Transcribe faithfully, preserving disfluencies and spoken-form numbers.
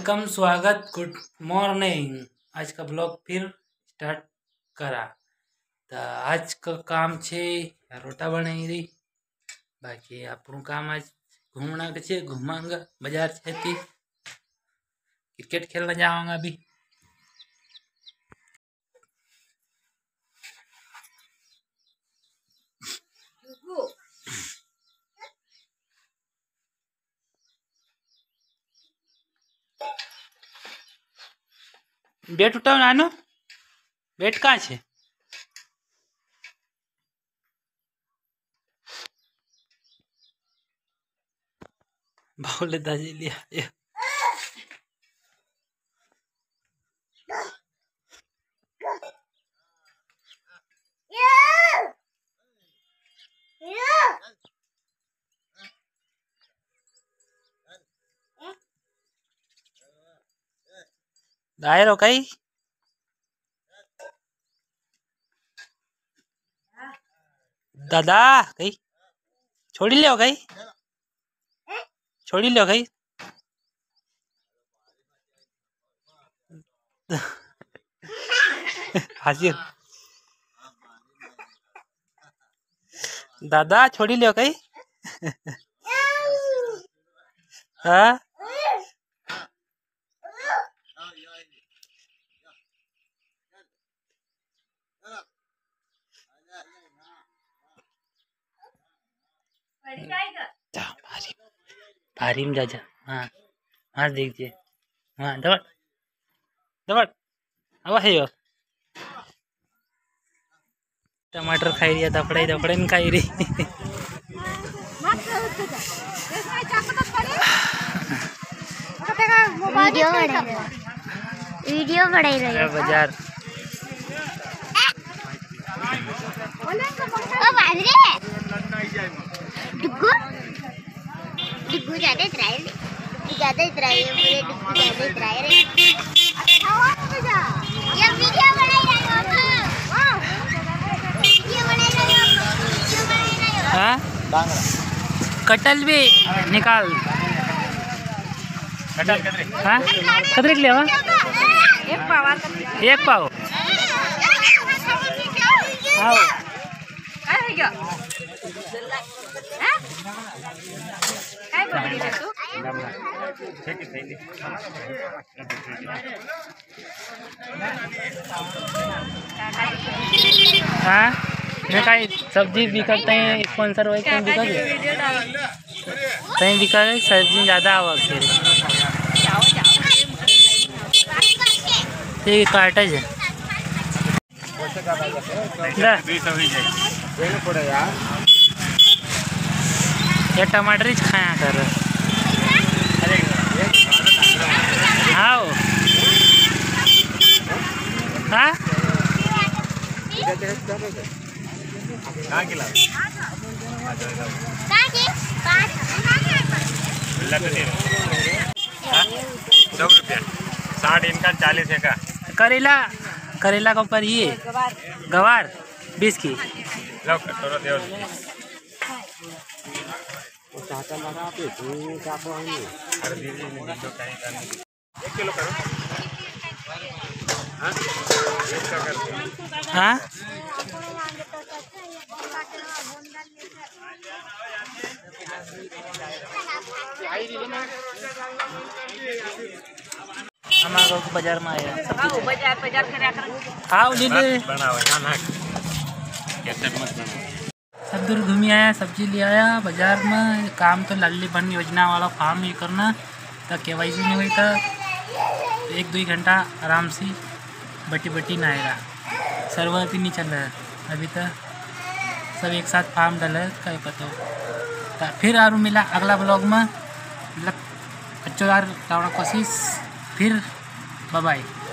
Welcome, स्वागत, good morning. आज का ब्लॉग फिर स्टार्ट करा। तो आज का काम छे रोटा बनाई रही। बाकी આપણું काम आज घूमना के छे, घूमांगा बाजार छे थी। क्रिकेट खेलने जाऊंगा अभी। बेट उठाओ नानो, बेट कहाँ छे? बाहुले दाजी लिया। दायरो कई दादा कई छोड़ी लियो, कई छोड़ी लियो, कई हाजिर दादा छोड़ी लियो, कई हाँ भारी में जा जा। हाँ हाँ देखिए, हाँ दबड़ दबड़ अब है यो टमाटर खाई रही है, दफड़े दफड़े में खाई रही। वीडियो वीडियो बढ़ाई रही है बाजार। ओ बाजरे डिग्गू डिग्गू ज्यादा इतराए ज्यादा इतराए मुझे डिग्गू ज्यादा इतराए रे। ये वीडियो बनाई रही हो हां वीडियो बनाई रही हो वीडियो बनाई रही हो। हां कटल भी निकाल कटल कतरे। हां कतरे के लिए वा एक पाव एक पाव आओ काय है क्या हैं काय बघली रे तू ठीक थैली। हां मैं काय सब्जी बिकते हैं, स्पॉन्सर होए कहीं बिका दे कहीं बिका है सब्जी ज्यादा आवक है। जाओ जाओ ये काटा है ये टमाटर ही खाया कर। आओ हाँ सौ रुपया साठ इनका चालीस है का। करेला करेला का ऊपर ये गवार बीस की लो थोड़ा दे एक किलो करो। हाँ हमारा बाजार में आया सब्जी बाजार बाजार खड़ा कर। हाँ ले ले बनाओ ना कैसे मत बनाओ। सब दूर घूमी आया, सब्जी ले आया बाजार में। काम तो लाडली बहन योजना वाला फॉर्म ये करना तो के वाई सी नहीं हुई था। एक दो घंटा आराम से बटी बटी ना आएगा, सर्वर भी नहीं चल रहा है अभी तक। सब एक साथ फॉर्म डाले क्या पता तो फिर आरू मिला अगला ब्लॉग में। मतलब अच्छो यार लाना कोशिश। फिर बाय बाय।